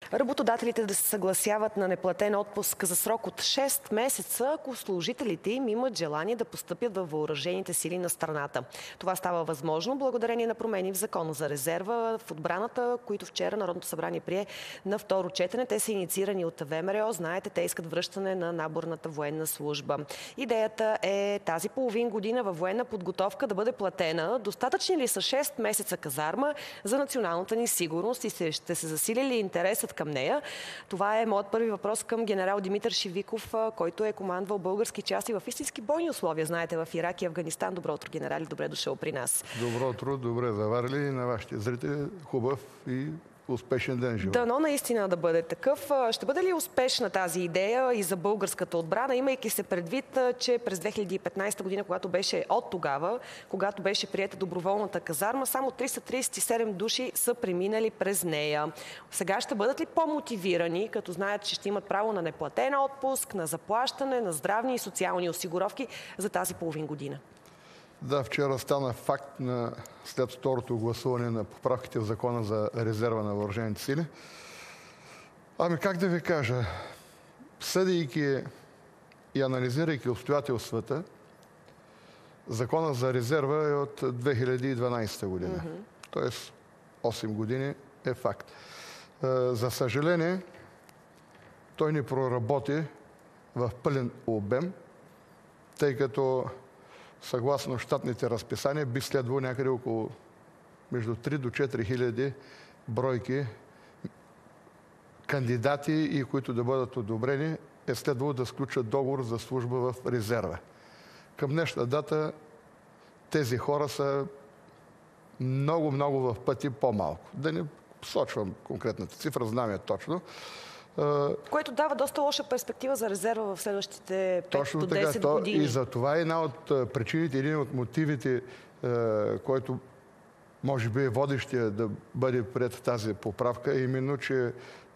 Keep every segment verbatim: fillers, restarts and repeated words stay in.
Работодателите да се съгласяват на неплатен отпуск за срок от шест месеца, ако служителите им имат желание да постъпят във въоръжените сили на страната. Това става възможно благодарение на промени в Закона за резерва в отбраната, които вчера Народното събрание прие на второ четене. Те са инициирани от ВМРО. Знаете, те искат връщане на наборната военна служба. Идеята е тази половин година във военна подготовка да бъде платена. Достатъчни ли са шест месеца казарма за националната ни сигурност и ще се засили ли интересът към нея? Това е моят първи въпрос към генерал Димитър Шивиков, който е командвал български части в истински бойни условия, знаете, в Ирак и Афганистан. Добро утро, генерали, добре дошъл при нас. Добро утро, добре заварили и на вашите зрители. Хубав и успешен ден живот. Дано наистина да бъде такъв. Ще бъде ли успешна тази идея и за българската отбрана, имайки се предвид, че през две хиляди и петнадесета година, когато беше от тогава, когато беше приета доброволната казарма, само триста тридесет и седем души са преминали през нея. Сега ще бъдат ли по-мотивирани, като знаят, че ще имат право на неплатен отпуск, на заплащане, на здравни и социални осигуровки за тази половин година? Да, вчера стана факт на, след второто гласуване на поправките в Закона за резерва на въоръжените сили. Ами как да ви кажа, съдейки и анализирайки обстоятелствата, Закона за резерва е от две хиляди и дванадесета година. Mm-hmm. Тоест осем години е факт. За съжаление, той не проработи в пълен обем, тъй като съгласно щатните разписания би следвало някъде около между три до четири хиляди бройки кандидати, и които да бъдат одобрени, е следвало да сключат договор за служба в резерва. Към днешна дата тези хора са много-много в пъти по-малко. Да не посочвам конкретната цифра, знам я точно. Което дава доста лоша перспектива за резерва в следващите пет до десет то, години. И за това е една от причините, един от мотивите, който може би е водещия да бъде пред тази поправка, е именно, че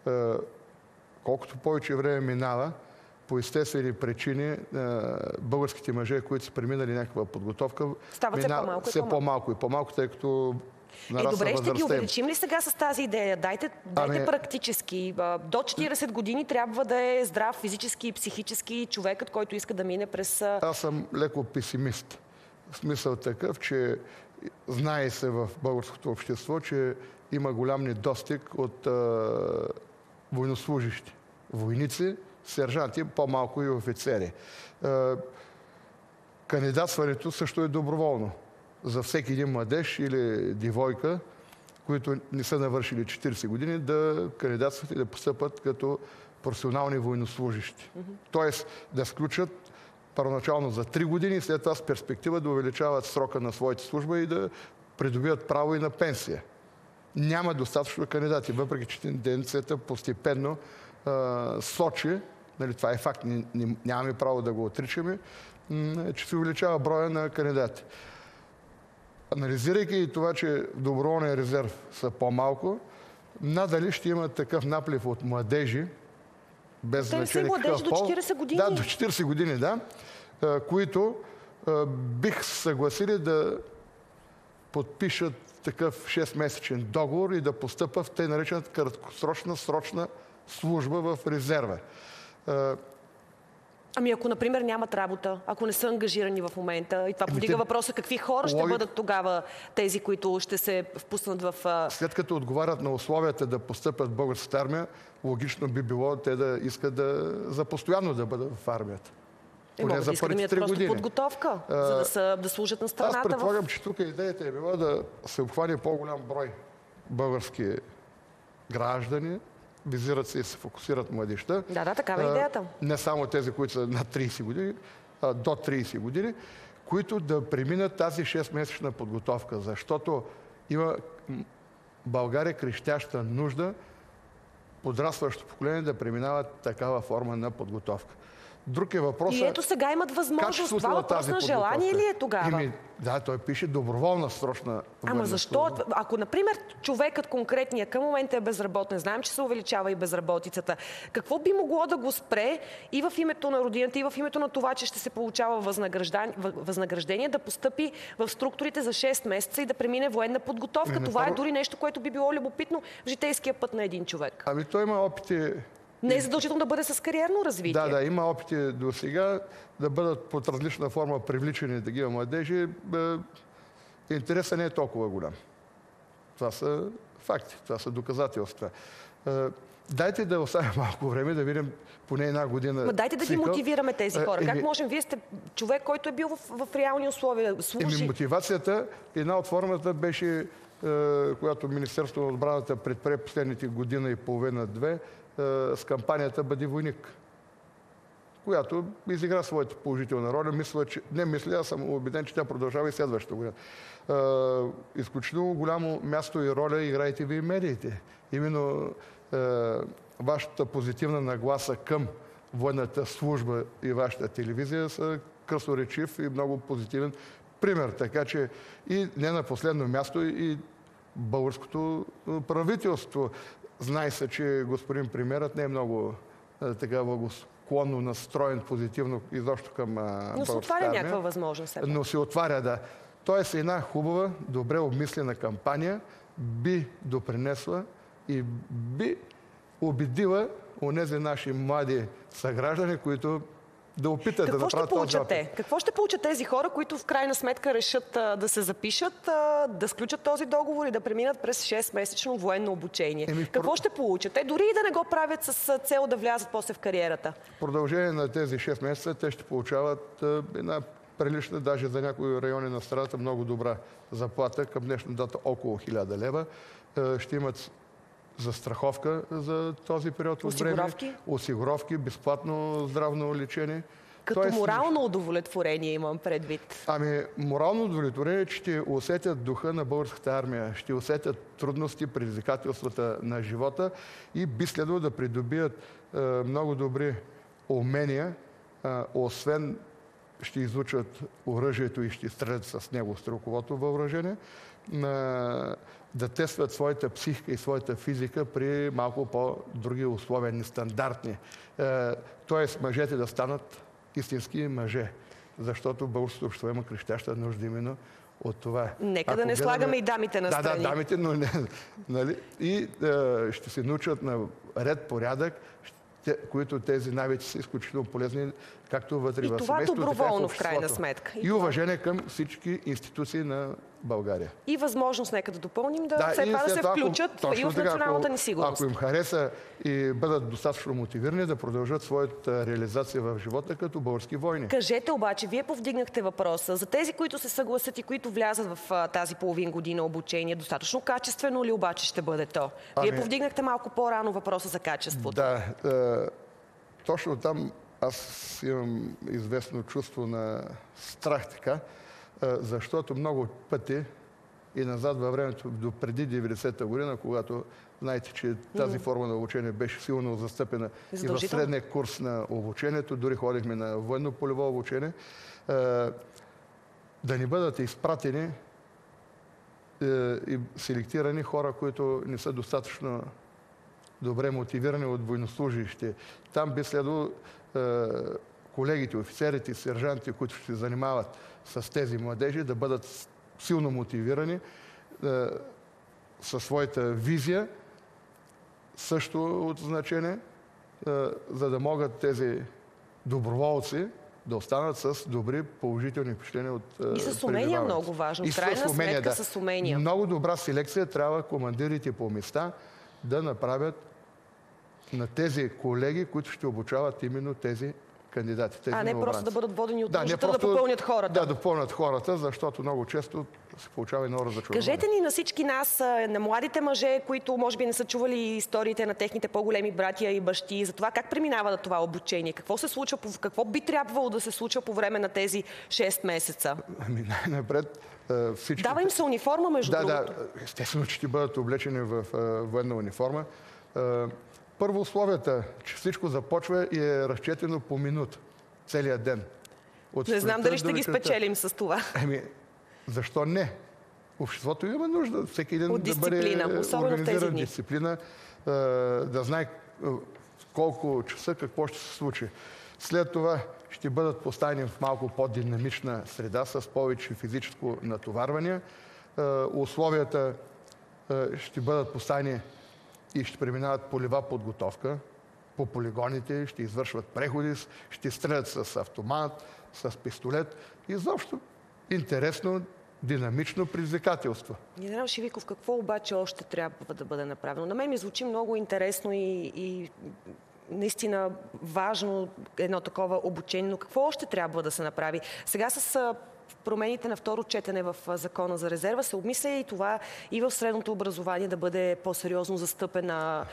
колкото повече време минава, по естествени причини българските мъже, които са преминали някаква подготовка, стават все по-малко все по-малко и по-малко, тъй като Е, добре, ще ги увеличим ли сега с тази идея? Дайте, дайте ами... практически. До четиридесет години трябва да е здрав физически и психически човекът, който иска да мине през... Аз съм леко песимист. В смисъл такъв, че знае се в българското общество, че има голям недостиг от а, военнослужащи. Войници, сержанти, по-малко и офицери. А, кандидатстването също е доброволно за всеки един младеж или девойка, които не са навършили четиридесет години, да кандидатстват и да постъпат като професионални военнослужащи. Mm-hmm. Тоест да сключат първоначално за три години, след това с перспектива да увеличават срока на своята служба и да придобият право и на пенсия. Няма достатъчно кандидати, въпреки че тенденцията постепенно а, сочи, нали, това е факт, нямаме право да го отричаме, че се увеличава броя на кандидати. Анализирайки и това, че в доброволния резерв са по-малко, надали ще има такъв наплив от младежи, без значение какъв пол. До четиридесет години? Да, до четиридесет години, да, които бих съгласили да подпишат такъв шестмесечен договор и да постъпят в тъй наречената краткосрочна, срочна служба в резерва. Ами ако, например, нямат работа, ако не са ангажирани в момента, и това подига въпроса, какви хора ще бъдат тогава тези, които ще се впуснат в... След като отговарят на условията да постъпят в българската армия, логично би било те да искат да, за постоянно да бъдат в армията. Е, могат да искат да минат просто подготовка, а, за да, са, да служат на страната. Аз предполагам, в... че тук идеята е била да се обхване по-голям брой български граждани, визират се и се фокусират младежта. Да, да, такава е идеята. Не само тези, които са над тридесет години, а до тридесет години, които да преминат тази шестмесечна подготовка, защото има България крещяща нужда подрастващото поколение да преминава такава форма на подготовка. Друг е въпросът. И ето сега имат възможност. Това въпрос на желание ли е тогава? Еми, да, той пише доброволна срочна. Ама защо? Ако, например, човекът конкретния към момента е безработен, знаем, че се увеличава и безработицата, какво би могло да го спре и в името на родината, и в името на това, че ще се получава възнаграждение, възнаграждение да постъпи в структурите за шест месеца и да премине военна подготовка? Не, това първо... е дори нещо, което би било любопитно в житейския път на един човек. Ами той има опити... Не е задължително да бъде с кариерно развитие. Да, да, има опити до сега да бъдат под различна форма привличани такива младежи. Интересът не е толкова голям. Това са факти, това са доказателства. Дайте да оставим малко време, да видим поне една година. Ма дайте да ги мотивираме тези хора. Еми, как можем? Вие сте човек, който е бил в, в реални условия. Служи. Еми, мотивацията, една от формата беше, която Министерството на отбраната предприе последните година и половина-две, с кампанията "Бъди войник", която изигра своята положителна роля. Мисля, че... Не мисля, аз съм убеден, че тя продължава и следващата година. Е, изключително голямо място и роля играете ви и медиите. Именно е, вашата позитивна нагласа към военната служба и вашата телевизия са красноречив и много позитивен пример. Така че и не на последно място и българското правителство. Знае се, че господин премиерът не е много а, така благосклонно настроен позитивно изобщо към а, Но се отваря някаква възможност. Но се отваря, да. Тоест една хубава, добре обмислена кампания би допринесла и би убедила онези наши млади съграждани, които да опитат Какво да направят ще получат този те? Какво ще получат тези хора, които в крайна сметка решат а, да се запишат, а, да сключат този договор и да преминат през шест-месечно военно обучение? Еми, Какво про... ще получат? Те дори и да не го правят с цел да влязат после в кариерата. В продължение на тези шест месеца те ще получават а, една прилична, даже за някои райони на страната, много добра заплата, към днешна дата около хиляда лева. А, ще имат застраховка за този период от време. Осигуровки? Осигуровки, безплатно здравно лечение. Като Тоест, морално удовлетворение имам предвид. Ами, морално удовлетворение е, че ще усетят духа на българската армия, ще усетят трудности, предизвикателствата на живота и би следвало да придобият е, много добри умения, е, освен ще изучат оръжието и ще стрелят с него стрелковото въоръжение, да тестват своята психика и своята физика при малко по-други условия, нестандартни. Тоест, мъжете да станат истински мъже, защото българското общество има крещяща нужда именно от това. Нека Ако да не гледаме... слагаме и дамите на страни. Да, да, дамите, но не. Нали? И е, ще се научат на ред порядък, те, които тези навици са изключително полезни, както вътре в семейството, така и в обществото. И това доброволно, в крайна сметка. И, и уважение към всички институции на България. И възможност, нека да допълним, да, да все това да се ако, включат и в националната ако, ни сигурност. Ако им хареса и бъдат достатъчно мотивирани да продължат своята реализация в живота като български войни. Кажете обаче, вие повдигнахте въпроса за тези, които се съгласят и които влязат в а, тази половин година обучение. Достатъчно качествено ли обаче ще бъде то? Вие ами, повдигнахте малко по-рано въпроса за качеството. Да, е, точно там аз имам известно чувство на страх така, защото много пъти и назад във времето, до преди деветдесета година, когато знаете, че тази форма на обучение беше силно застъпена и в средния курс на обучението, дори ходихме на военно-полево обучение, да ни бъдат изпратени и селектирани хора, които не са достатъчно добре мотивирани от военнослужащи. Там би следвало колегите, офицерите, сержанти, които ще се занимават с тези младежи, да бъдат силно мотивирани е, със своята визия, също от значение, е, за да могат тези доброволци да останат с добри положителни впечатления от е, и с умения много важно. В крайна сметка да. С умения. Много добра селекция трябва командирите по места да направят на тези колеги, които ще обучават именно тези кандидати. Тези а не новобранци. Просто да бъдат водени от да, нуждата да попълнят хората. Да, да попълнят хората, защото много често се получава едно разочарование. Кажете ни на всички нас, на младите мъже, които може би не са чували историите на техните по-големи братия и бащи, за това как преминава това обучение, какво се случва, какво би трябвало да се случва по време на тези шест месеца? Ами най-напред всички... Дава им се униформа, между да, другото. Да, естествено, че ще бъдат облечени в военна униформа. Първо условията, че всичко започва и е разчетено по минута. целият ден. От Не знам дали ще ги вечерта. спечелим с това. Еми, защо не? Обществото има нужда всеки ден от да бъде организиран, дисциплина, да знае колко часа какво ще се случи. След това ще бъдат поставени в малко по-динамична среда с повече физическо натоварване. Условията ще бъдат поставени и ще преминават полева подготовка по полигоните, ще извършват преходи, ще стрелят с автомат, с пистолет. Изобщо интересно, динамично предизвикателство. Генерал Шивиков, какво обаче още трябва да бъде направено? На мен ми звучи много интересно и, и наистина важно едно такова обучение, но какво още трябва да се направи? Сега с промените на второ четене в Закона за резерва се обмисля и това и в средното образование да бъде по-сериозно застъпено,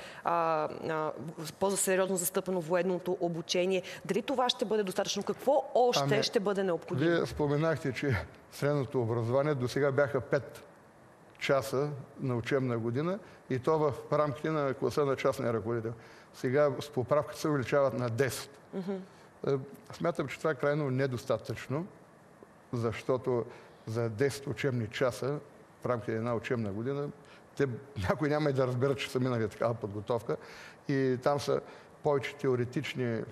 по-сериозно застъпено военното обучение. Дали това ще бъде достатъчно? Какво още ами, ще бъде необходимо? Вие споменахте, че средното образование до сега бяха пет часа на учебна година и то в рамките на класа на частния ръководител. Сега с поправката се увеличават на десет. Mm-hmm. Смятам, че това е крайно недостатъчно, защото за десет учебни часа в рамките на една учебна година те някой няма и да разберат, че са минали такава подготовка и там са повече теоретични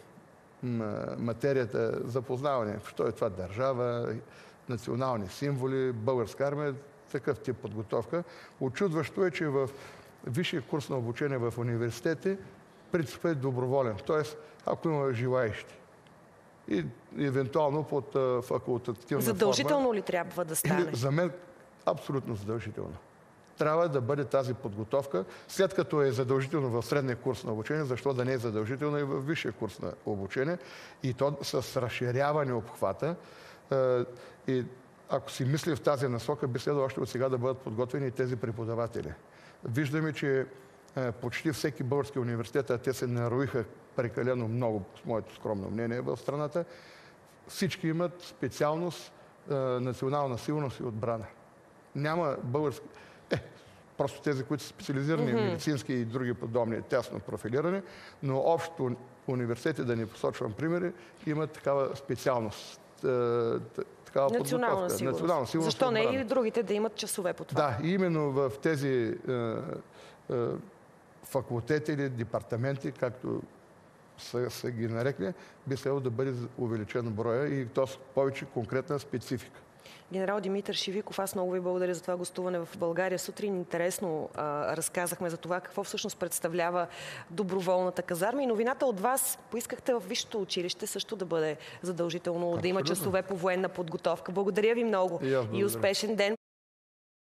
материята за познаване. Що е това държава, национални символи, българска армия, такъв тип подготовка. Очудващо е, че в висшия курс на обучение в университети принципът е доброволен. Тоест, ако има желаещи и евентуално под факултативна задължително форма, ли трябва да стане? За мен абсолютно задължително. Трябва да бъде тази подготовка, след като е задължително в средния курс на обучение, защо да не е задължително и в висшия курс на обучение, и то с разширяване обхвата. И ако си мисли в тази насока, би следвало още от сега да бъдат подготвени и тези преподаватели. Виждаме, че почти всеки български университет, а те се нароиха прекалено много, с моето скромно мнение, в страната, всички имат специалност национална сигурност и отбрана. Няма български... Е, просто тези, които са специализирани, mm-hmm. медицински и други подобни, тясно профилирани, но общо университети, да не посочвам примери, имат такава специалност. Такава национална сигурност. Национална сигурност. Защо не и другите да имат часове по това? Да, именно в тези е, е, факултети или департаменти, както са, са ги нарекли, би следвало да бъде увеличен броя и то с повече конкретна специфика. Генерал Димитър Шивиков, аз много ви благодаря за това гостуване в България. Сутрин интересно а, разказахме за това какво всъщност представлява доброволната казарма. И новината от вас, поискахте в висшето училище също да бъде задължително, абсолютно, да има часове по военна подготовка. Благодаря ви много и, и успешен ден.